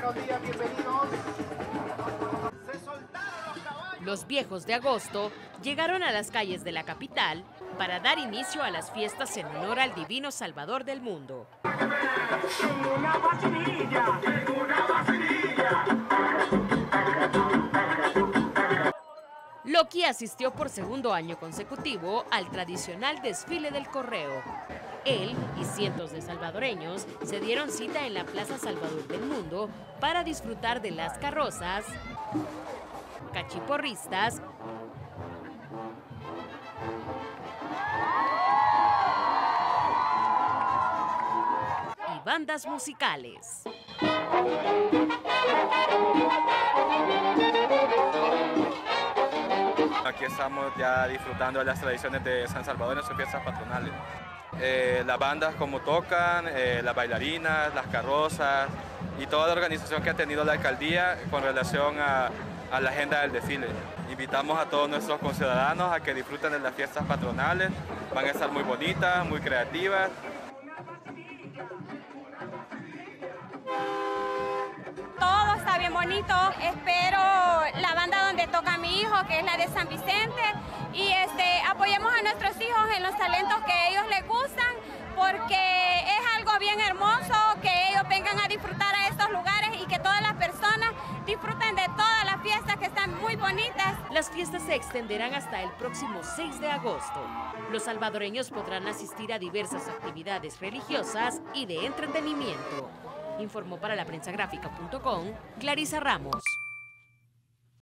buenos días, bienvenidos. Se soltaron los caballos. Los viejos de agosto llegaron a las calles de la capital para dar inicio a las fiestas en honor al divino Salvador del mundo. Una vacinilla, una vacinilla. Loki asistió por segundo año consecutivo al tradicional desfile del correo. Él y cientos de salvadoreños se dieron cita en la Plaza Salvador del Mundo para disfrutar de las carrozas, cachiporristas y bandas musicales. Aquí estamos ya disfrutando de las tradiciones de San Salvador en sus fiestas patronales. Las bandas como tocan, las bailarinas, las carrozas y toda la organización que ha tenido la alcaldía con relación a la agenda del desfile. Invitamos a todos nuestros conciudadanos a que disfruten de las fiestas patronales. Van a estar muy bonitas, muy creativas. Todo está bien bonito, espero la banda donde toca mi hijo, que es la de San Vicente, y apoyemos a nuestros hijos en los talentos que ellos les gustan, porque es algo bien hermoso que ellos vengan a disfrutar a estos lugares y que todas las personas disfruten de todas las fiestas que están muy bonitas. Las fiestas se extenderán hasta el próximo 6 de agosto. Los salvadoreños podrán asistir a diversas actividades religiosas y de entretenimiento. Informó para laprensagráfica.com Clarisa Ramos.